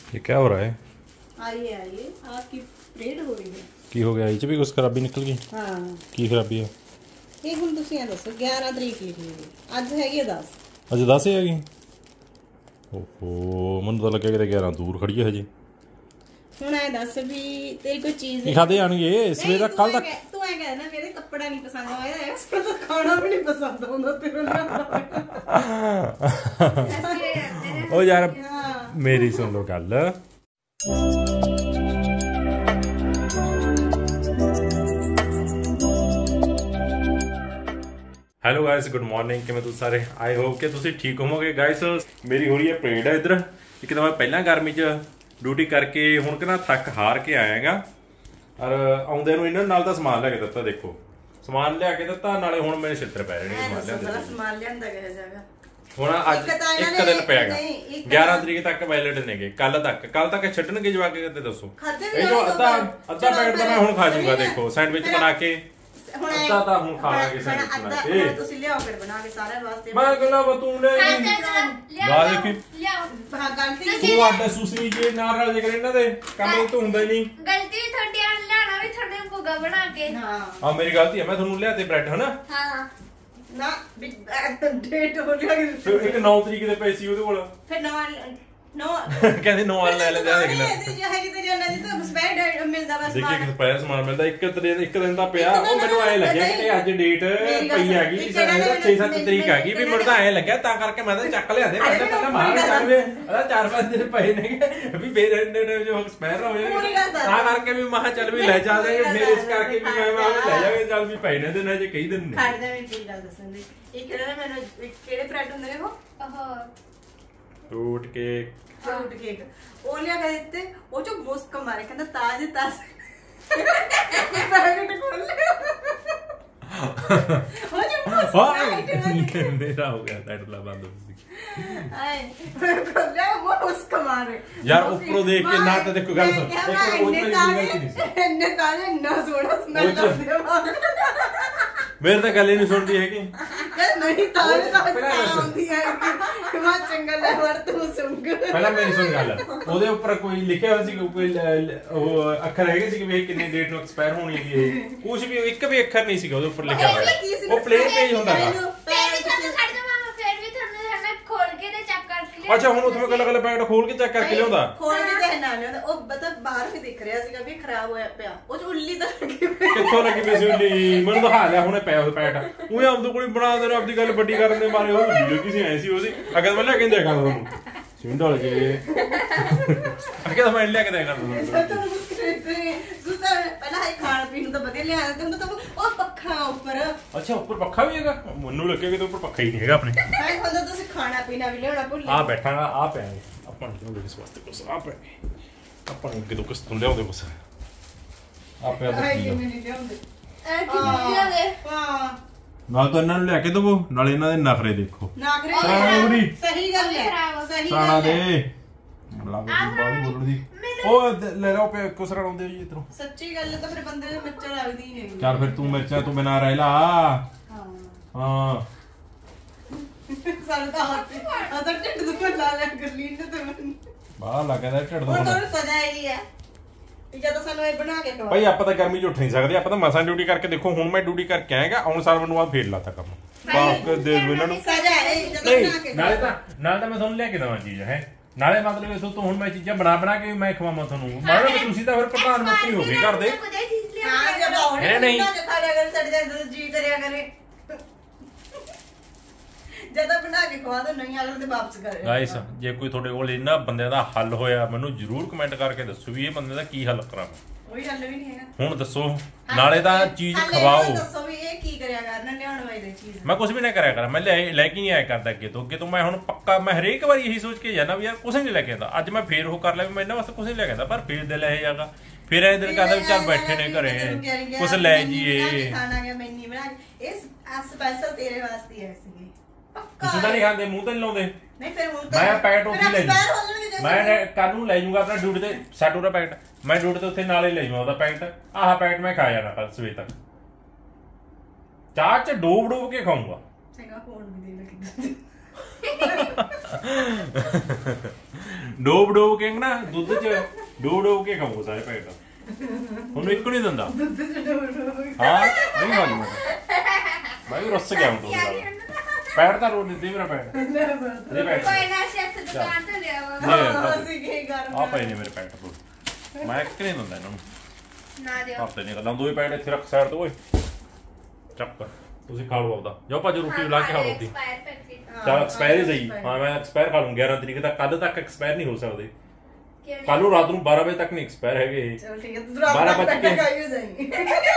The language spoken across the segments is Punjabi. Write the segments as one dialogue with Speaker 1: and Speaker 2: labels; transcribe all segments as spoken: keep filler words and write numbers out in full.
Speaker 1: ये क्या हो रहा है?
Speaker 2: आइए आइए, आपकी परेड हो रही है।
Speaker 1: की हो गया? इच भी कुछ खराबी निकल गई?
Speaker 2: हाँ
Speaker 1: की खराबी है?
Speaker 2: ये ਹੁਣ ਤੁਸੀਂ ਇਹ ਦੱਸੋ ਗਿਆਰਾਂ ਤਰੀਕ ਲਿਖੀ ਹੋਈ ਅੱਜ ਹੈਗੀ ਦਸ।
Speaker 1: ਅੱਜ ਦਸ ਹੀ ਹੈਗੀ? ਓਹੋ ਮੈਨੂੰ ਤਾਂ ਲੱਗਿਆ ਕਿਤੇ ਗਿਆਰਾਂ ਦੂਰ ਖੜੀ ਹੈ ਹਜੇ।
Speaker 2: ਹੁਣ ਐ ਦੱਸ ਵੀ ਤੇਰੀ ਕੋਈ ਚੀਜ਼
Speaker 1: ਨਹੀਂ ਖਾਦੇ ਜਾਣਗੇ ਸਵੇਰ ਦਾ ਕੱਲ ਤੱਕ।
Speaker 2: ਤੂੰ ਐ ਕਹਿ ਨਾ ਮੇਰੇ ਕੱਪੜਾ ਨਹੀਂ ਪਸੰਦ ਆਇਆ ਹੈ ਉਸ ਦਾ ਖਾਣਾ ਵੀ ਨਹੀਂ ਪਸੰਦ ਆਉਂਦਾ ਤੇਰੇ ਨਾਲ।
Speaker 1: ਉਹ ਯਾਰ ਮੇਰੀ ਸੁਣ ਲਓ ਗੱਲ। Hello guys good morning. ਕਿਵੇਂ ਤੁਸੀਂ ਸਾਰੇ? ਆਈ ਹੋਪ ਕਿ ਤੁਸੀਂ ਠੀਕ ਹੋਵੋਗੇ। ਗਾਇਸ ਮੇਰੀ ਹੋ ਰਹੀ ਹੈ ਪਰੇਡ ਇੱਧਰ। ਇੱਕ ਤਾਂ ਮੈਂ ਪਹਿਲਾਂ ਗਰਮੀ 'ਚ ਡਿਊਟੀ ਕਰਕੇ ਹੁਣ ਕਿ ਨਾ ਥੱਕ ਹਾਰ ਕੇ ਆਇਆਗਾ। ਔਰ ਆਉਂਦੇ ਨੂੰ ਇਹਨਾਂ ਨਾਲ ਤਾਂ ਸਮਾਨ ਲਿਆ ਕੇ ਦਿੱਤਾ। ਦੇਖੋ ਸਮਾਨ ਲਿਆ ਕੇ ਦਿੱਤਾ, ਨਾਲੇ ਹੁਣ ਮੇਰੇ ਛਿੱਤਰ ਪੈ ਰਹੇ ਨੇ।
Speaker 2: ਸਮਾਨ ਲਿਆਂਦਾ ਗਿਆ ਜਗ੍ਹਾ
Speaker 1: ਹੁਣ ਅੱਜ ਇੱਕ ਦਿਨ ਪਿਆਗਾ। ਗਿਆਰਾਂ ਤਰੀਕ ਤੱਕ ਵੈਲਿਡ ਨੇਗੇ। ਕੱਲ ਤੱਕ ਕੱਲ ਤੱਕ ਛੱਡਣਗੇ ਜਵਾ ਕੇ ਕਿਤੇ ਦੱਸੋ। ਇਹ ਜੋ ਅੱਧਾ ਅੱਧਾ ਪੈਕਟ ਤਾਂ ਮੈਂ ਹੁਣ ਖਾ ਜਾਊਗਾ। ਦੇਖੋ ਸੈਂਡਵਿਚ ਬਣਾ ਕੇ ਅੱਧਾ ਤਾਂ ਹੁਣ ਖਾ ਲਾਂਗੇ ਸੈਂਡਵਿਚ ਬਣਾ ਕੇ।
Speaker 2: ਤੁਸੀਂ ਲਿਆਓ ਫਿਰ ਬਣਾ ਕੇ ਸਾਰਿਆਂ ਵਾਸਤੇ।
Speaker 1: ਮੈਂ ਕਹਿੰਦਾ ਬਤੂ ਨੇ ਲਾ ਦੇਖੀ
Speaker 2: ਹਾਂ ਗਲਤੀ
Speaker 1: ਤੂੰ ਆਡਾ ਸੁਸਰੀ ਜੇ ਨਾਲ ਰਲ ਜੇ ਕਰ ਇਹਨਾਂ ਦੇ ਕੰਮ ਤੋਂ ਹੁੰਦਾ ਹੀ ਨਹੀਂ।
Speaker 3: ਗਲਤੀ ਵੀ ਤੁਹਾਡੀ ਆ ਲਿਆਣਾ ਵੀ ਤੁਹਾਡੇ ਭੁੱਗਾ ਬਣਾ ਕੇ।
Speaker 2: ਹਾਂ
Speaker 1: ਆ ਮੇਰੀ ਗਲਤੀ ਹੈ। ਮੈਂ ਤੁਹਾਨੂੰ ਲਿਆ ਤੇ ਬ੍ਰੈਡ ਹਨਾ।
Speaker 3: ਹਾਂ
Speaker 2: ਨਾ ਡੇਟ ਹੋ ਗਿਆ
Speaker 1: ਇੱਕ ਨੌ ਤਰੀਕ ਦੇ ਪਏ ਸੀ ਉਹਦੇ ਕੋਲ।
Speaker 2: ਫਿਰ ਨਵਾਂ ਨੋ
Speaker 1: ਕਹਿੰਦੇ ਨੌ ਵਾਲਾ ਲੈ ਲੈ ਦੇਖ ਲੈ।
Speaker 2: ਇਹ ਹੈਗੀ ਤੇ ਜਨਾ ਜੀ ਤਾਂ ਸਪੈਡ ਮਿਲਦਾ ਬਸ
Speaker 1: ਦੇਖੀ ਕਿ ਪਿਆ ਸਮਾਨ ਮਿਲਦਾ। ਇੱਕ ਤਰੀਕ ਇੱਕ ਦਿਨ ਦਾ ਪਿਆ। ਉਹ ਮੈਨੂੰ ਐ ਲੱਗਿਆ ਕਿ ਅੱਜ ਡੇਟ ਪਈ ਹੈਗੀ ਛੇ ਸੱਤ ਤਰੀਕ ਹੈਗੀ ਵੀ ਮੈਨੂੰ ਤਾਂ ਐ ਲੱਗਿਆ ਤਾਂ ਕਰਕੇ ਮੈਂ ਤਾਂ ਚੱਕ ਲਿਆ ਦੇ। ਮੈਂ ਪਹਿਲਾਂ ਮਾਰ ਚਾਰਵੇ ਅਦਾ ਚਾਰ ਪੰਜ ਦਿਨ ਪਏ ਨੇਗੇ ਵੀ ਫੇਰ ਇਹਨੇ ਜੋ ਐਕਸਪਾਇਰ ਹੋ ਜਾਏ ਤਾਂ ਕਰਕੇ ਵੀ ਮਹਾ ਚੱਲ ਵੀ ਲੈ ਜਾਦੇ ਮੇਰੇ ਇਸ ਕਰਕੇ ਵੀ ਮੈਂ ਮੈਂ ਲੈ ਜਾਵੇ ਚੱਲ ਵੀ ਪਏ ਨੇ ਦਿਨ ਅਜੇ ਕਈ ਦਿਨ ਨੇ।
Speaker 2: ਖੜ ਜਾ ਮੈਂ ਕੀ ਗੱਲ ਦੱਸਣ ਦੀ। ਇਹ ਕਿਹੜਾ ਮੈਨੂੰ ਕਿਹੜੇ ਬ੍ਰੈਡ ਹੁੰਦੇ ਨੇ ਉਹ
Speaker 3: ਉਹ
Speaker 1: ਫਰੂਟ ਕੇਕ
Speaker 2: ਫਰੂਟ ਕੇਕ ਉਹ ਲਿਆ ਕੇ ਦਿੱਤੇ। ਉਹ ਚੋਂ ਮੁਸਕ ਮਾਰੇ ਕਹਿੰਦਾ ਤਾਜ ਤਾਜ ਪੈਕੇਟ ਖੋਲ ਲਿਆ। ਉਹ ਜੋ ਮੁਸਕ
Speaker 1: ਮੇਰਾ ਹੋ ਗਿਆ ਟੈਟਲਾ ਬੰਦ ਹੋ ਗਈ।
Speaker 2: ਆਏ ਖੋਲ ਲਿਆ ਉਹ ਮੁਸਕ ਮਾਰੇ
Speaker 1: ਯਾਰ ਉੱਪਰੋਂ ਦੇਖ ਕੇ ਨਾ ਤਾਂ ਦੇਖੋ ਗੱਲ ਸੁਣ ਇੱਕ
Speaker 2: ਇੰਨੇ ਤਾਜ ਇੰਨੇ ਤਾਜ ਇੰਨਾ ਸੋਹਣਾ ਸਮੈਲ ਆਉਂਦਾ।
Speaker 1: ਮੇਰੇ ਤਾਂ ਗੱਲ ਹੀ ਨਹੀਂ ਸੁਣਦੀ ਹੈਗੀ।
Speaker 2: ਨਹੀਂ ਤਾਜ ਤਾਜ ਆਉਂਦੀ ਹੈ ਕਿ ਮਾ ਚੰਗਾ ਲੈ ਵਰ ਤੂੰ ਸੁੰਗ।
Speaker 1: ਪਹਿਲਾਂ ਮੇਰੀ ਸੁਣ ਗੱਲ। ਉਹਦੇ ਉੱਪਰ ਕੋਈ ਲਿਖਿਆ ਹੋਇਆ ਸੀ ਕੋਈ ਉਹ ਅੱਖਰ ਹੈਗੇ ਸੀ ਕਿ ਵੀ ਕਿੰਨੇ ਡੇਟ ਨੂੰ ਐਕਸਪਾਇਰ ਹੋਣੀ ਹੈ ਇਹ ਕੁਝ ਵੀ ਇੱਕ ਵੀ ਅੱਖਰ ਨਹੀਂ ਸੀਗਾ ਉਹਦੇ ਉੱਪਰ ਲਿਖਿਆ ਹੋਇਆ। ਉਹ ਪਲੇਨ ਪੇਜ ਹੁੰਦਾ ਹੈ।
Speaker 3: ਖੋਲ ਕੇ ਤੇ ਚੈੱਕ ਕਰਕੇ
Speaker 1: ਅੱਛਾ ਹੁਣ ਉੱਥੇ ਮੈਂ ਕੱਲਾ ਕੱਲਾ ਪੈਕਟ ਖੋਲ ਕੇ ਚੈੱਕ ਕਰਕੇ ਲਿਆਉਂਦਾ।
Speaker 2: ਖੋਲ ਕੇ ਤੇ ਨਾ ਲਿਆਉਂਦਾ। ਉਹ ਮਤਲਬ ਬਾਹਰ ਵੀ ਦਿਖ ਰਿਹਾ ਸੀਗਾ ਵੀ ਖਰਾਬ ਹੋਇਆ ਪਿਆ। ਉਹ ਚ ਉੱਲੀ ਤਾਂ ਲੱਗੀ ਪਈ।
Speaker 1: ਕਿੱਥੋਂ ਲੱਗੀ ਪਈ ਸੀ ਉੱਲੀ? ਮੈਨੂੰ ਦਿਖਾ ਲਿਆ ਹੁਣੇ ਪਿਆ ਉਹ ਪੈਕਟ। ਉਹ ਆਪਦੇ ਕੋਲ ਬਣਾ ਦੇ ਆਪਦੀ ਗੱਲ ਵੱਡੀ ਕਰਨ ਦੇ ਮਾਰੇ ਉਹ ਵੀਡੀਓ ਕਿਸੇ ਐ ਸੀ ਉਹਦੀ ਅਗਰ ਮੈਂ ਲੈ ਕੇ ਦੇਖਾਂ ਤੁਹਾਨੂੰ ਸਿੰਡਲ ਜੇ ਅਗਰ ਮੈਂ ਲੈ ਕੇ ਦੇਖਾਂ ਤੁਹਾਨੂੰ
Speaker 2: ਪਹਿਲਾਂ ਹੈ ਖਾਣ ਪੀਣ ਨੂੰ ਤਾਂ ਵਧੀਆ ਲਿਆ ਤੇ ਮਤਲਬ ਉਹ ਪੱਖਾ ਉੱਪਰ।
Speaker 1: ਅੱਛਾ ਉੱਪਰ ਪੱਖਾ ਵੀ ਹੈਗਾ? ਮੈਨੂੰ ਲੱਗਿਆ ਕਿ ਉੱਪਰ ਪੱਖਾ ਹੀ ਨਹੀਂ ਹੈਗਾ ਆਪਣੇ।
Speaker 2: ਮੈਂ ਖੁਦ ਤੁਸੀਂ ਖਾਣਾ ਪੀਣਾ ਵੀ ਲਿਆਉਣਾ ਭੁੱਲ
Speaker 1: ਆ ਬੈਠਾਂਗਾ ਆ ਪਿਆ ਆਪਾਂ ਨੂੰ ਕਿਉਂ ਇਸ ਵਾਸਤੇ ਕੁਛ ਆ ਪਿਆ ਆਪਾਂ ਨੂੰ ਕਿਦੋਂ ਕਿਸ ਤੋਂ ਲਿਆਉਂਦੇ ਕੁਛ ਆ ਪਿਆ ਤਾਂ
Speaker 2: ਕਿਵੇਂ ਨਹੀਂ ਲਿਆਉਂਦੇ
Speaker 3: ਐ ਕਿੰਨੀ ਲਿਆਵੇ।
Speaker 2: ਹਾਂ
Speaker 1: ਨਾਲ ਤਾਂ ਇਹਨਾਂ ਨੂੰ ਲਿਆ ਕੇ ਦਵੋ ਨਾਲੇ ਇਹਨਾਂ ਦੇ ਨਖਰੇ ਦੇਖੋ।
Speaker 2: ਨਾਖਰੇ ਸਹੀ ਗੱਲ ਹੈ ਸਹੀ
Speaker 1: ਸਾਣਾ
Speaker 2: ਗੱਲ
Speaker 1: ਦੇ ਬਲਾਵੇ ਦੀ ਬਾਲੀ ਬੋਲਣ ਦੀ। ਉਹ ਲੈ ਲਓ ਪੇ ਕੁਸਰਾ ਲਾਉਂਦੇ ਜੀ ਇਧਰੋਂ।
Speaker 2: ਸੱਚੀ ਗੱਲ ਹੈ ਤਾਂ ਫਿਰ ਬੰਦੇ ਦੇ ਮਿਰਚਾਂ ਲੱਗਦੀ ਨਹੀਂ।
Speaker 1: ਚੱਲ ਫਿਰ ਤੂੰ ਮਿਰਚਾਂ ਤੂੰ ਬਿਨਾ ਰਹਿ ਲਾ।
Speaker 2: ਹਾਂ
Speaker 1: ਹਾਂ
Speaker 2: ਸਾਨੂੰ ਤਾਂ ਆ ਤਾਂ ਢਿੱਡ ਦੁੱਖ ਲਾ ਲਿਆ ਗਰਲੀਨ ਨੇ ਤੇ ਮੈਨੂੰ
Speaker 1: ਬਾਹਰ ਲੱਗਦਾ ਢਿੱਡ
Speaker 2: ਉਹ
Speaker 1: ਤੋਂ।
Speaker 2: ਤਾਂ ਸਜ਼ਾ ਹੀ ਹੈ ਜਦੋਂ ਸਾਨੂੰ ਇਹ ਬਣਾ ਕੇ ਖਵਾ।
Speaker 1: ਭਾਈ ਆਪਾਂ ਤਾਂ ਗਰਮੀ 'ਚ ਉੱਠ ਨਹੀਂ ਸਕਦੇ। ਆਪਾਂ ਤਾਂ ਮਸਾਂ ਡਿਊਟੀ ਕਰਕੇ ਦੇਖੋ ਹੁਣ ਮੈਂ ਡਿਊਟੀ ਕਰਕੇ ਆਏਗਾ ਆਉਣ ਸਾਲ ਮੈਨੂੰ ਆ ਫੇਰ ਲਾਤਾ ਕੰਮ ਬਾਕ ਦੇ ਦੋ ਇਹਨਾਂ ਨੂੰ।
Speaker 2: ਸਜ਼ਾ ਹੈ ਜਦੋਂ ਬਣਾ ਕੇ
Speaker 1: ਨਾਲੇ ਤਾਂ ਨਾਲ ਤਾਂ ਮੈਂ ਤੁਹਾਨੂੰ ਲਿਆ ਕੇ ਦਵਾਂ ਚੀਜ਼ ਹੈ ਨਾਲੇ ਮਤਲਬ ਇਸ ਤੋਂ ਹੁਣ ਮੈਂ ਚੀਜ਼ਾਂ ਬਣਾ ਬਣਾ ਕੇ ਮੈਂ ਖਵਾਵਾਂ ਤੁਹਾਨੂੰ। ਮਤਲਬ ਤੁਸੀਂ ਤਾਂ ਫਿਰ ਪ੍ਰਧਾਨ ਮੰਤਰੀ ਹੋ ਗਏ ਘਰ ਦੇ।
Speaker 2: ਹਾਂ ਜਦੋਂ
Speaker 1: ਨਹੀਂ ਨਹੀਂ
Speaker 2: ਖਾ ਲਿਆ ਕਰ ਸਾਡੇ ਜਦੋਂ ਜੀ ਕਰਿਆ ਕਰੇ ਜਦੋਂ ਬਣਾ ਕੇ ਖਵਾ ਦੋ ਨਹੀਂ ਅਗਲੇ ਤੇ ਵਾਪਸ ਕਰੇ।
Speaker 1: ਗਾਇਸ ਜੇ ਕੋਈ ਤੁਹਾਡੇ ਕੋਲ ਇਹਨਾਂ ਬੰਦਿਆਂ ਦਾ ਹੱਲ ਹੋਇਆ ਮੈਨੂੰ ਜਰੂਰ ਕਮੈਂਟ ਕਰਕੇ ਦੱਸੋ ਵੀ ਇਹ ਬੰਦੇ ਦਾ ਕੀ ਹੱਲ ਕਰਾਂ।
Speaker 2: ਕੋਈ ਹੱਲ ਵੀ ਨਹੀਂ ਹੈਗਾ
Speaker 1: ਹੁਣ ਦੱਸੋ ਨਾਲੇ ਤਾਂ ਚੀਜ਼ ਖਵਾਓ।
Speaker 2: ਦੱਸੋ ਵੀ ਇਹ ਕੀ ਕਰਿਆ ਕਰਨ ਲਿਆਉਣ ਵਾਲੀ ਚੀਜ਼।
Speaker 1: ਮੈਂ ਕੁਝ ਵੀ ਨਾ ਕਰਿਆ ਕਰਾਂ। ਮੈਂ ਲੈ ਲੈ ਕੇ ਨਹੀਂ ਆਇਆ ਕਰਦਾ ਅੱਗੇ ਤੋਂ ਅੱਗੇ ਤੋਂ ਮੈਂ ਹੁਣ ਪੱਕਾ ਮੈਂ ਹਰੇਕ ਵਾਰੀ ਇਹੀ ਸੋਚ ਕੇ ਜਾਣਾ ਵੀ ਯਾਰ ਕੁਝ ਨਹੀਂ ਲੈ ਕੇ ਆਉਂਦਾ। ਅੱਜ ਮੈਂ ਫੇਰ ਉਹ ਕਰ ਲਿਆ ਵੀ ਮੈਂ ਇਹਨਾਂ ਵਾਸਤੇ ਕੁਝ ਨਹੀਂ ਲੈ ਕੇ ਆਉਂਦਾ ਪਰ ਫੇਰ ਦਿਲ ਇਹ ਜਾਗਾ ਫਿਰ ਇਹ ਦਿਲ ਕਰਦਾ ਵੀ ਚੱਲ ਬੈਠੇ ਨੇ ਘਰੇ ਕੁਝ ਲੈ ਜੀਏ।
Speaker 2: ਖਾਣਾ ਗਿਆ ਮੈਂ ਨਹੀਂ ਬਣਾ ਕੇ ਇਹ ਸਪੈਸ਼ਲ ਤੇਰੇ ਵਾਸਤੇ ਹੈ ਸੀਗੇ।
Speaker 1: ਤੁਸੀਂ ਤਾਂ ਨਹੀਂ ਖਾਂਦੇ ਮੂੰਹ ਤੇ ਨਹੀਂ ਲਾਉਂਦੇ।
Speaker 2: ਨਹੀਂ ਫਿਰ ਹੁਣ ਤਾਂ
Speaker 1: ਮੈਂ ਪੈਕਟ ਉੱਥੇ ਲੈ ਜੂ ਮੈਂ ਕੱਲ ਨੂੰ ਲੈ ਜੂਗਾ ਆਪਣਾ ਡਿਊਟੀ ਤੇ ਸਾਡੂ ਦਾ ਪੈਕਟ ਮੈਂ ਡਿਊਟੀ ਤੇ ਉੱਥੇ ਨਾਲੇ ਲੈ ਜੂਗਾ ਉਹਦਾ ਪੈਕਟ। ਆਹ ਪੈਕਟ ਮੈਂ ਖਾ ਜਾਣਾ ਕੱਲ ਸਵੇਰ ਤੱਕ ਚਾਹ ਚ ਡੋਬ ਡੋਬ ਕੇ ਖਾਊਂਗਾ। ਚੰਗਾ ਫੋਨ ਵੀ ਦੇ ਲੈ ਡੋਬ ਡੋਬ ਕੇ ਨਾ ਦੁੱਧ ਚ ਡੋਬ ਡੋਬ ਕੇ ਖਾਓ ਸਾਰੇ ਪੈਕਟ ਉਹਨੂੰ ਇੱਕ ਨਹੀਂ ਦਿੰਦਾ
Speaker 2: ਦੁੱਧ ਚ ਡੋਬ ਡੋਬ
Speaker 1: ਹਾਂ ਨਹੀਂ ਖਾਲੀ ਮੈਂ ਭਾਈ ਰਸ ਗਿਆ ਹੁਣ ਤੁਸੀਂ ਪੈਰ ਤਾਂ ਰੋ ਦਿੱਤੀ ਮੇਰਾ ਪੈਰ ਇਹ ਪੈਰ
Speaker 3: ਕੋਈ ਨਾ ਸ਼ੈਫ ਦੁਕਾਨ ਤੇ ਲਿਆ ਵਾ
Speaker 2: ਹਾਂ ਅਸੀਂ ਕੀ ਕਰਨਾ
Speaker 1: ਆ ਪਏ ਨੇ ਮੇਰੇ ਪੈਕਟ ਤੋਂ ਮੈਂ ਇੱਕ ਨਹੀਂ ਦਿੰਦਾ ਇਹਨਾਂ ਨੂੰ
Speaker 3: ਨਾ ਦਿਓ
Speaker 1: ਹਫਤੇ ਨਹੀਂ ਗੱਲਾਂ ਦੋਵੇਂ ਪੈਕਟ ਇੱਥੇ ਰੱਖ ਸਾਈਡ ਤੋਂ ਓਏ ਚੱਕ ਤੁਸੀਂ ਖਾ ਲਓ ਆਪਦਾ ਜਾਓ ਭਾਜੀ ਰੋਟੀ ਲਾ ਕੇ ਖਾ ਲਓ ਆਪਦੀ
Speaker 3: ਐਕਸਪਾਇਰ ਪੈਕੇਟ
Speaker 1: ਚਲ ਐਕਸਪਾਇਰ ਹੀ ਸਹੀ ਹਾਂ ਮੈਂ ਐਕਸਪਾਇਰ ਖਾ ਲੂੰ ਗਿਆਰਾਂ ਤਰੀਕ ਤੱਕ ਕੱਲ ਤੱਕ ਐਕਸਪਾਇਰ ਨਹੀਂ ਹੋ ਸਕਦੇ
Speaker 3: ਕਿਉਂ
Speaker 1: ਕੱਲ ਨੂੰ ਰਾਤ ਨੂੰ ਬਾਰਾਂ ਵਜੇ ਤੱਕ ਨਹੀਂ ਐਕਸਪਾਇਰ ਹੈਗੇ ਇਹ
Speaker 2: ਚਲ ਠੀਕ ਹੈ ਤੂੰ ਰਾਤ
Speaker 1: ਬਾਰਾਂ
Speaker 2: ਤੱਕ
Speaker 1: ਵੱਜ ਕੇ।
Speaker 2: ਖਾਈ ਹੋ ਜਾਏਗੀ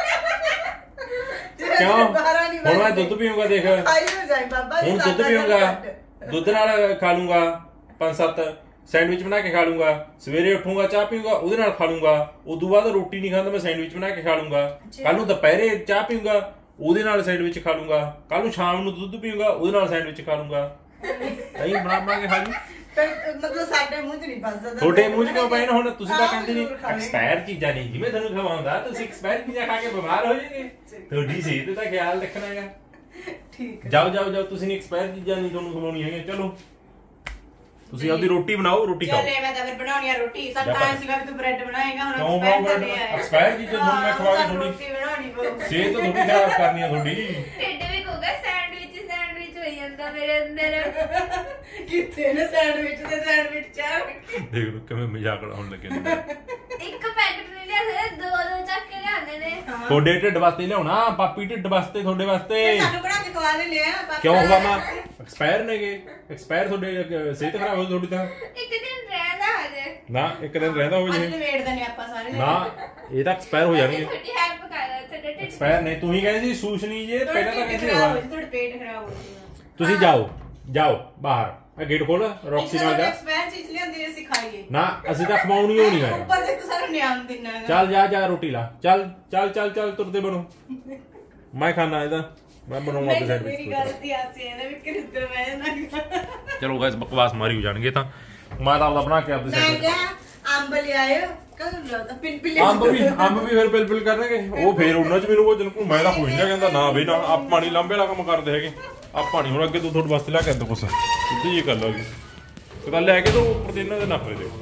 Speaker 1: ਕਿਉਂ
Speaker 2: ਬਾਰਾਂ ਨਹੀਂ
Speaker 1: ਹੁਣ ਮੈਂ ਦੁੱਧ ਪੀਊਂਗਾ ਦੇਖ
Speaker 2: ਖਾਈ ਹੋ ਜਾਏ ਬਾਬਾ ਜੀ
Speaker 1: ਹੁਣ ਦੁੱਧ ਪੀਊਂਗਾ ਦੁੱਧ ਨਾਲ ਖਾ ਲੂੰਗਾ ਪੰਜ ਸੱਤ ਸੈਂਡਵਿਚ ਬਣਾ ਕੇ ਖਾ ਲੂੰਗਾ ਸਵੇਰੇ ਉੱਠੂੰਗਾ ਚਾਹ ਪੀਊਂਗਾ ਉਹਦੇ ਨਾਲ ਖਾ ਲੂੰਗਾ ਉਦੋਂ ਬਾਅਦ ਰੋਟੀ ਨਹੀਂ ਖਾਂਦਾ ਮੈਂ ਸੈਂਡਵਿਚ ਬਣਾ ਕੇ ਖਾ ਲੂੰਗਾ ਕੱਲ ਨੂੰ ਦੁਪਹਿਰੇ ਚਾਹ ਪੀਊਂਗਾ ਉਹਦੇ ਨਾਲ ਸੈਂਡਵਿਚ ਖਾ ਲੂੰਗਾ ਕੱਲ ਨੂੰ ਸ਼ਾਮ ਨੂੰ ਦੁੱਧ ਪੀਊਂਗਾ ਉਹਦੇ ਨਾਲ ਸੈਂਡਵਿਚ ਖਾ ਲੂੰਗਾ ਨਹੀਂ ਬਣਾ ਬਣਾ ਕੇ ਖਾ ਲੂ
Speaker 2: ਮਤਲਬ ਸਾਡੇ ਮੂੰਹ 'ਚ ਨਹੀਂ ਫਸਦਾ
Speaker 1: ਤੁਹਾਡੇ ਮੂੰਹ 'ਚ ਕਿਉਂ ਪਏ ਨੇ ਹੁਣ ਤੁਸੀਂ ਤਾਂ ਕਹਿੰਦੇ ਨਹੀਂ ਐਕਸਪਾਇਰ ਚੀਜ਼ਾਂ ਨਹੀਂ ਜਿਵੇਂ ਤੁਹਾਨੂੰ ਖਵਾਉਂਦਾ ਤੁਸੀਂ ਐਕਸਪਾਇਰ ਚੀਜ਼ਾਂ ਖਾ ਕੇ ਬਿਮਾਰ ਹੋ ਜਾਓਗੇ ਤੁਹਾਡੀ ਸਿਹਤ ਦਾ ਖਿਆਲ ਰੱਖਣਾ ਹੈਗਾ
Speaker 2: ਠੀਕ ਹੈ
Speaker 1: ਜਾਓ ਜਾਓ ਜਾਓ ਤੁਸੀਂ ਨਹੀਂ ਐਕਸਪਾਇਰ ਚੀਜ਼ਾਂ ਨਹੀਂ ਤੁਹਾਨੂੰ ਖਵਾਉਣੀ ਹੈਗੀਆਂ ਚਲੋ ਤੁਸੀਂ ਆਪਦੀ ਰੋਟੀ ਬਣਾਓ ਰੋਟੀ ਖਾਓ
Speaker 2: ਚਲੇ ਮੈਂ ਤਾਂ ਫਿਰ ਬਣਾਉਣੀ ਆ ਰੋਟੀ ਤਾਂ ਤਾਂ ਸੀਗਾ ਕਿ ਤੂੰ ਬ੍ਰੈਡ ਬਣਾਏਗਾ ਹੁਣ
Speaker 1: ਕਿਉਂ
Speaker 2: ਐਕਸਪਾਇਰ
Speaker 1: ਬਣਾਊਗਾ?
Speaker 2: ਕਰਨੀ ਆ
Speaker 1: ਐਕਸਪਾਇਰ ਚੀਜ਼ਾਂ ਤੁਹਾਨੂੰ ਮੈਂ ਖਵਾ ਕੇ ਥੋੜੀ
Speaker 2: ਰੋਟੀ ਬਣਾਉਣੀ ਪਊ
Speaker 1: ਸਿਹਤ ਤੁਹਾਡੀ ਖਰਾਬ ਕਰਨੀ ਆ ਤੁਹਾਡੀ
Speaker 3: ਢਿੱਡ ਵੀ ਕਹੂਗਾ ਸੈਂਡਵਿਚ ਸੈਂਡਵਿਚ ਹੋਈ ਜਾਂਦਾ ਮੇਰੇ ਅੰਦਰ
Speaker 2: ਕਿੱਥੇ ਨੇ ਸੈਂਡਵਿਚ ਤੇ ਸੈਂਡਵਿਚ ਚਾਹ
Speaker 1: ਦੇਖ ਲਓ ਕਿਵੇਂ ਮਜ਼ਾਕ ਉਡਾਉਣ ਲੱਗੇ ਨੇ
Speaker 3: ਇੱਕ ਪੈਕਟ ਨਹੀਂ ਲਿਆ ਦੋ ਦੋ ਚੱਕ ਕੇ ਲਿਆਉਂਦੇ ਨੇ
Speaker 1: ਤੁਹਾਡੇ ਢਿੱਡ ਵਾਸਤੇ ਲਿਆਉਣਾ ਪਾਪੀ ਢਿੱਡ ਵਾਸਤੇ ਤੁਹਾਡੇ ਵਾਸਤੇ
Speaker 2: ਸਾਨੂੰ ਬਣਾ ਕੇ ਖਵਾ ਲੈ ਲਿਆ ਪਾਪਾ
Speaker 1: ਕਿਉਂ ਖਵਾਵਾਂ ਐਕਸਪਾਇਰ ਨੇਗੇ ਐਕਸਪਾਇਰ ਤੁਹਾਡੇ ਅਹ, ਸਿਹਤ ਖਰਾਬ ਹੋ ਤੁਹਾਡੀ ਤਾਂ
Speaker 3: ਇੱਕ ਦਿਨ ਰਹਿਦਾ ਹਜੇ
Speaker 1: ਨਾ ਇੱਕ ਦਿਨ ਰਹਿੰਦਾ ਹੋਵੇ
Speaker 2: ਅੱਜ
Speaker 1: ਜੇ
Speaker 2: ਵੇੜ ਦਨੇ ਆਪਾਂ ਸਾਰੇ
Speaker 1: ਨਾ ਇਹ ਤਾਂ ਐਕਸਪਾਇਰ ਹੋ ਜਾਣਗੇ
Speaker 3: ਤੁਹਾਡੀ ਹੈਲਪ ਕਰ ਤੁਹਾਡੇ ਢਿੱਡ
Speaker 1: ਐਕਸਪਾਇਰ ਨਹੀਂ ਤੂੰ ਹੀ ਕਹਿੰਦੀ ਸੀ ਸੂਸ਼ਨੀ ਜੇ ਪਹਿਲਾਂ ਤਾਂ ਕਹਿੰਦੇ ਹੋਆ
Speaker 2: ਤੁਹਾਡਾ ਪੇਟ ਖਰਾਬ ਹੋ ਗਿਆ
Speaker 1: ਤੁਸੀਂ ਜਾਓ ਜਾਓ ਬਾਹਰ ਆ ਗੇਟ ਖੋਲ ਰੌਕਸੀ ਨਾਲ ਜਾ
Speaker 2: ਐਕਸਪਾਇਰ ਚੀਜ਼ ਲਿਆਂਦੀ ਅਸੀਂ ਖਾਈਏ
Speaker 1: ਨਾ ਅਸੀਂ ਤਾਂ ਖਵਾਉਣੀ ਹੋਣੀ ਹੈ
Speaker 2: ਉੱਪਰ ਤੇ ਸਾਨੂੰ ਨਿਆਮ ਦਿਨਾ
Speaker 1: ਚੱਲ ਜਾ ਜਾ ਰੋਟੀ ਲਾ ਚੱਲ ਚੱਲ ਚੱਲ ਚੱਲ ਤੁਰਦੇ ਬਣੋ ਮੈਂ ਖਾਣਾ ਇਹਦਾ ਮੈਂ ਬਣਾਉਂਗਾ ਤੇ ਸਾਈਡ
Speaker 2: ਮੇਰੀ
Speaker 1: ਵਿੱਚ
Speaker 2: ਗੱਲ ਤੇ ਆਸੀ ਇਹਨੇ ਵੀ ਕਿਰਿੱਤਰ ਮੈਂ ਜਾਂਦਾ
Speaker 1: ਚਲੋ ਗਾਇਸ ਬਕਵਾਸ ਮਾਰੀ ਹੋ ਜਾਣਗੇ ਤਾਂ ਮੈਂ ਤਾਂ ਆਪਦਾ ਬਣਾ ਕੇ ਆਪਦੇ
Speaker 2: ਮੈਂ
Speaker 1: ਸਾਈਡ
Speaker 2: ਕਿਹਾ ਅੰਬ ਲਿਆਇਓ ਕਦੋਂ ਲਿਆਉਂਦਾ ਪਿੰਨ ਪਿੱਲੇ
Speaker 1: ਅੰਬ ਵੀ ਅੰਬ ਵੀ ਫਿਰ ਪਿਲ ਪਿਲ ਕਰਨਗੇ ਉਹ ਫੇਰ ਉਹਨਾਂ ਚ ਮੈਨੂੰ ਉਹ ਜਨ ਮੈਂ ਤਾਂ ਕੋਈ ਨਹੀਂ ਕਹਿੰਦਾ ਨਾ ਬਈ ਨਾ ਆਪ ਪਾਣੀ ਲਾਂਬੇ ਵਾਲਾ ਕੰਮ ਕਰਦੇ ਹੈਗੇ ਆਪ ਪਾਣੀ ਹੁਣ ਅੱਗੇ ਤੂੰ ਤੁਹਾਡੇ ਵਾਸਤੇ ਲਿਆ ਕੇ ਦੋ ਕੁਛ ਸਿੱਧੀ ਜੀ ਗੱਲ ਹੋਗੀ ਤੇ ਗੱਲ ਲੈ ਕੇ ਤੂੰ ਉੱਪਰ ਦੇ ਇਹਨਾਂ ਦੇ ਨੱਪੇ ਦੇ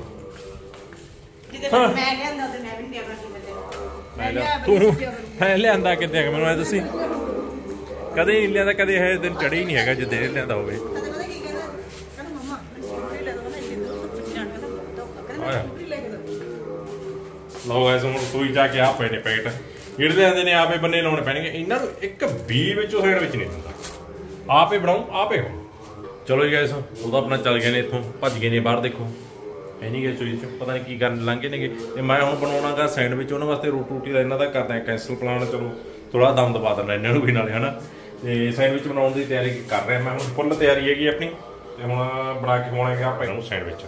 Speaker 2: ਜਿੱਦਾਂ ਮੈਂ ਲਿਆਂਦਾ ਤੇ ਮੈਂ ਵੀ ਨਹੀਂ ਆਪਣਾ ਕੀ
Speaker 1: ਮੈਂ ਲਿਆ ਤੂੰ ਹੈ ਲਿਆਂਦਾ ਕਿੱਥੇ ਹੈਗਾ ਮੈਨੂੰ ਇਹ ਦੱਸੀ ਕਦੇ ਨਹੀਂ ਲਿਆਂਦਾ ਕਦੇ ਇਹ ਦਿਨ ਚੜੀ ਨਹੀਂ ਹੈਗਾ ਜਿੱਦੇ ਇਹ ਲਿਆਂਦਾ ਹੋਵੇ
Speaker 2: ਪਤਾ ਕੀ ਕਹਿੰਦਾ ਕਹਿੰਦਾ ਮਮਾ ਸਕੂਟਰੀ ਲੈ ਦੋ ਨਾ ਇੱਥੇ ਦੋ ਪੁੱਛ ਜਾਣ ਕਹਿੰਦਾ ਬਹੁਤ ਕਹਿੰਦਾ ਮੈਂ ਸਕੂਟਰੀ ਲੈ ਕੇ ਦੋ
Speaker 1: ਲਓ ਐਸ ਹੁਣ ਸੂਈ ਜਾ ਕੇ ਆ ਪਏ ਨੇ ਪੈਕਟ ਜਿਹੜੇ ਆਂਦੇ ਨੇ ਆਪੇ ਬੰਨੇ ਲਾਉਣੇ ਪੈਣਗੇ ਇਹਨਾਂ ਨੂੰ ਇੱਕ ਵੀ ਵਿੱਚੋਂ ਸਾਈਡ ਵਿੱਚ ਨਹੀਂ ਦਿੰਦਾ ਆਪੇ ਬਣਾਉ ਆਪੇ ਹੋ ਚਲੋ ਜੀ ਗਾਇਸ ਉਹਦਾ ਆਪਣਾ ਚੱਲ ਗਏ ਨੇ ਇੱਥੋਂ ਭੱਜ ਗਏ ਨੇ ਬਾਹਰ ਦੇਖੋ ਐ ਨਹੀਂ ਗਏ ਸੂਈ ਚ ਪਤਾ ਨਹੀਂ ਕੀ ਕਰਨ ਲੰਘੇ ਨੇਗੇ ਤੇ ਮੈਂ ਹੁਣ ਬਣਾਉਣਾਗਾ ਸੈਂਡਵਿਚ ਉਹਨਾਂ ਵਾਸਤੇ ਰੋਟੀ ਰੋਟੀ ਦਾ ਇਹਨਾਂ ਦਾ ਕਰਦਾ ਕੈਂਸਲ ਪਲਾਨ ਚਲੋ ਥੋੜਾ ਦਮ ਦਬਾ ਦਿੰਦਾ ਇਹਨਾਂ ਨੂੰ ਵੀ ਨਾਲੇ ਹਨਾ ਤੇ ਸੈਂਡਵਿਚ ਬਣਾਉਣ ਦੀ ਤਿਆਰੀ ਕਰ ਰਿਹਾ ਮੈਂ ਹੁਣ ਫੁੱਲ ਤਿਆਰੀ ਹੈਗੀ ਆਪਣੀ ਤੇ ਹੁਣ ਬਣਾ ਕੇ ਖਵਾਉਣਾਗੇ ਆਪਾਂ ਇਹਨੂੰ ਸੈਂਡਵਿਚ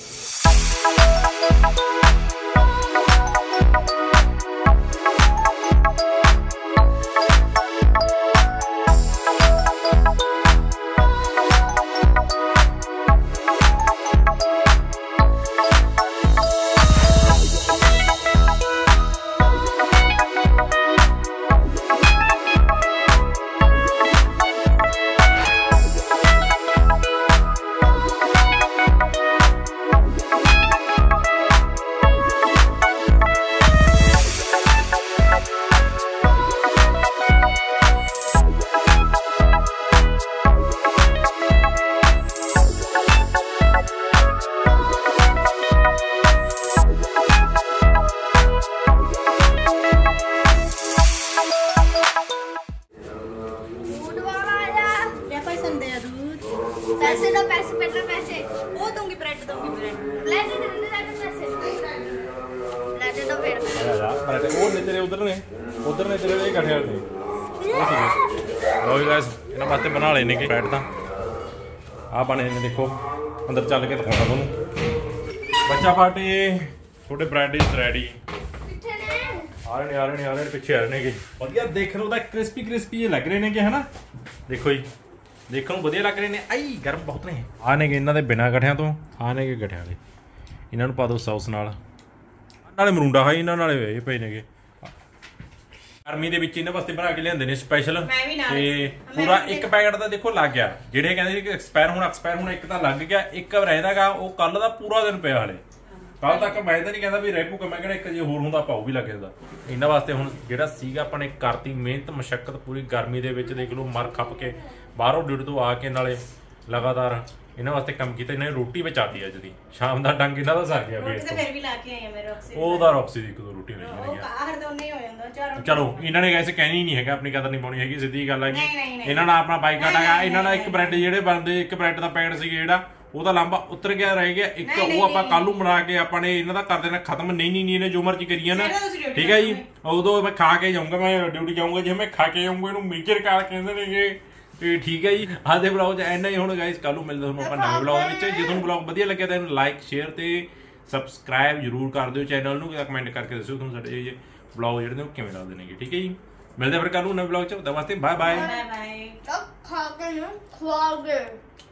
Speaker 3: पैसे दो पैसे पहले पैसे
Speaker 2: ਉਹ ਦੂੰਗੀ ਬ੍ਰੈਡ ਦੂੰਗੀ ਬ੍ਰੈਡ
Speaker 3: ले दे दे दे पैसे ले दे दो फिर
Speaker 1: ਉਹ ਨੇ ਤੇਰੇ ਉਧਰ ਨੇ ਉਧਰ ਨੇ ਤੇਰੇ ਇਹ ਇਕੱਠੇ ਨੇ ਲੋ ਗਾਇਸ ਇਹਨਾਂ ਵਾਸਤੇ ਬਣਾ ਲਏ ਨੇ ਕਿ ਬ੍ਰੈਡ ਤਾਂ ਆ ਬਣੇ ਨੇ ਦੇਖੋ ਅੰਦਰ ਚੱਲ ਕੇ ਦਿਖਾਉਣਾ ਤੁਹਾਨੂੰ ਬੱਚਾ ਪਾਰਟੀ ਤੁਹਾਡੇ ਬ੍ਰੈਡ ਇਜ਼ ਰੈਡੀ
Speaker 3: कितने ने
Speaker 1: ਆ ਰਹੇ ਨੇ ਆ ਰਹੇ ਨੇ ਆ ਰਹੇ ਨੇ ਪਿੱਛੇ ਆ ਰਹੇ ਨੇਗੇ ਵਧੀਆ ਦੇਖਣ ਨੂੰ ਤਾਂ ਕ੍ਰਿਸਪੀ ਕ੍ਰਿਸਪੀ ਜਿਹੇ ਲੱਗ ਰਹੇ ਨੇਗੇ ਹਨਾ ਦੇਖੋ ਜੀ ਦੇਖਣ ਨੂੰ ਵਧੀਆ ਲੱਗ ਰਹੇ ਨੇ ਆਈ ਗਰਮ ਬਹੁਤ ਨੇ ਆ ਨੇਗੇ ਇਹਨਾਂ ਦੇ ਬਿਨਾਂ ਗਠਿਆਂ ਤੋਂ ਆ ਨੇਗੇ ਗਠਿਆਂ ਦੇ ਇਹਨਾਂ ਨੂੰ ਪਾ ਦਿਓ ਸੌਸ ਨਾਲ ਨਾਲੇ ਮਰੂੰਡਾ ਹੈ ਇਹਨਾਂ ਨਾਲੇ ਇਹ ਪਏ ਨੇਗੇ ਗਰਮੀ ਦੇ ਵਿੱਚ ਇਹਨਾਂ ਵਾਸਤੇ ਬਣਾ ਕੇ ਲਿਆਂਦੇ ਨੇ ਸਪੈਸ਼ਲ
Speaker 2: ਮੈਂ ਵੀ ਨਾਲ
Speaker 1: ਤੇ ਪੂਰਾ ਇੱਕ ਪੈਕਟ ਦਾ ਦੇਖੋ ਲੱਗ ਗਿਆ। ਜਿਹੜੇ ਕਹਿੰਦੇ ਸੀ ਕਿ ਐਕਸਪਾਇਰ ਹੁਣ ਐਕਸਪਾਇਰ ਹੁਣ ਇੱਕ ਤਾਂ ਲੱਗ ਗਿਆ, ਇੱਕ ਰਹਿੰਦਾਗਾ ਉਹ ਕੱਲ ਦਾ ਪੂਰਾ ਦਿਨ ਪਿਆ ਹਲੇ। ਕੱਲ ਤੱਕ ਮੈਂ ਤਾਂ ਨਹੀਂ ਕਹਿੰਦਾ ਵੀ ਰਹਿ ਪੂਗਾ, ਮੈਂ ਕਹਿੰਦਾ ਇੱਕ ਜੇ ਹੋਰ ਹੁੰਦਾ ਪਾਉ ਵੀ ਲੱਗੇ ਦਾ। ਇਹਨਾਂ ਵਾਸਤੇ ਹੁਣ ਜਿਹੜਾ ਸੀਗਾ ਆਪਾਂ ਨੇ ਕਰਤੀ ਮਿਹਨਤ ਮੁਸ਼ੱਕਤ ਪੂਰੀ ਗਰਮੀ ਦੇ ਵਿੱਚ, ਦੇਖ ਲਓ ਮਰ ਖੱਪ ਕੇ ਬਾਹਰੋਂ ਡਿਊਟੀ ਤੋਂ ਆ ਕੇ ਨਾਲੇ ਲਗਾਤਾਰ ਇਹਨਾਂ ਵਾਸਤੇ ਕੰਮ ਕੀਤਾ। ਇਹਨਾਂ ਨੇ ਰੋਟੀ ਬਚਾਤੀ ਅੱਜ ਦੀ, ਸ਼ਾਮ ਦਾ ਡੰਗ ਇਹਨਾਂ ਦਾ ਸਰ ਗਿਆ।
Speaker 2: ਰੋਟੀ ਤਾਂ ਫਿਰ ਵੀ ਲਾ ਕੇ ਆਏ ਆ ਮੇਰੇ ਰੌਕਸੀ
Speaker 1: ਉਹਦਾ ਰੌਕਸੀ ਦੀ ਇੱਕ ਦੋ ਰੋਟੀ ਨਹੀਂ
Speaker 2: ਉਹ ਕਾਹਰ ਦੋਨੇ ਹੀ ਹੋ ਜਾਂਦਾ ਚਾਰ।
Speaker 1: ਚਲੋ ਇਹਨਾਂ ਨੇ ਵੈਸੇ ਕਹਿਣੀ ਨਹੀਂ ਹੈਗਾ, ਆਪਣੀ ਕਦਰ ਨਹੀਂ ਪਾਉਣੀ ਹੈਗੀ, ਸਿੱਧੀ ਗੱਲ ਹੈਗੀ।
Speaker 2: ਨਹੀਂ, ਨਹੀਂ, ਨਹੀਂ।
Speaker 1: ਇਹਨਾਂ ਨਾਲ ਆਪਣਾ ਬਾਈਕਾਟ ਹੈਗਾ। ਇਹਨਾਂ ਨਾਲ ਇੱਕ ਬ੍ਰੈਡ ਜਿਹੜੇ ਬਣਦੇ, ਇੱਕ ਬ੍ਰੈਡ ਦਾ ਪੈਕਟ ਸੀ ਜਿਹੜਾ ਉਹਦਾ ਲਾਂਬਾ ਉਤਰ ਗਿਆ ਰਹਿ ਗਿਆ ਇੱਕ, ਉਹ ਆਪਾਂ ਕੱਲ ਨੂੰ ਬਣਾ ਕੇ ਆਪਾਂ ਨੇ ਇਹਨਾਂ ਦਾ ਕਰ ਦੇਣਾ ਖਤਮ। ਨਹੀਂ ਨਹੀਂ ਇਹਨੇ ਜੋ ਮਰਜ਼ੀ ਕਰੀ ਜਾਣਾ, ਠੀਕ ਹੈ ਜੀ। ਉਦੋਂ ਮੈਂ ਖਾ ਕੇ ਜਾਊਂਗਾ, ਮੈਂ ਡਿਊਟੀ ਜਾਊਂਗਾ, ਜੇ ਮੈਂ ਖਾ ਕੇ ਜਾਊਂਗਾ ਇਹਨੂੰ ਮੇਜਰ ਕਾਰ ਕਹਿੰਦੇ ਨੇਗੇ। ਤੇ ਠੀਕ ਹੈ ਜੀ, ਅੱਜ ਦੇ ਵਲੌਗ 'ਚ ਇੰਨਾ ਹੀ। ਹੁਣ ਗਾਇਸ ਕੱਲ ਨੂੰ ਮਿਲਦੇ ਤੁਹਾਨੂੰ ਆਪਾਂ ਨਵੇਂ ਵਲੌਗ ਦੇ ਵਿੱਚ। ਜੇ ਤੁਹਾਨੂੰ ਵਲੌਗ ਵਧੀਆ ਲੱਗਿਆ ਤਾਂ ਇਹਨੂੰ ਲਾਈਕ ਸ਼ੇਅਰ ਤੇ ਸਬਸਕ੍ਰਾਈਬ ਜ਼ਰੂਰ ਕਰ ਦਿਓ ਚੈਨਲ ਨੂੰ, ਕਮੈਂਟ ਕਰਕੇ ਦੱਸਿਓ ਤੁਹਾਨੂੰ ਸਾਡੇ ਇਹ ਵਲੌਗ ਜਿਹੜੇ ਨੇ ਉਹ ਕਿਵੇਂ ਲੱਗਦੇ ਨੇਗੇ, ਠੀਕ ਹੈ ਜੀ। ਮਿਲਦੇ ਫਿਰ ਕੱਲ ਨੂੰ ਨਵੇਂ ਵਲੌਗ 'ਚ, ਉਦੋਂ ਵਾਸਤੇ ਬਾਏ ਬਾਏ
Speaker 2: ਬਾਏ ਬਾਏ।
Speaker 3: ਖਾ ਕੇ ਨੂੰ ਖਵਾ ਦੇ।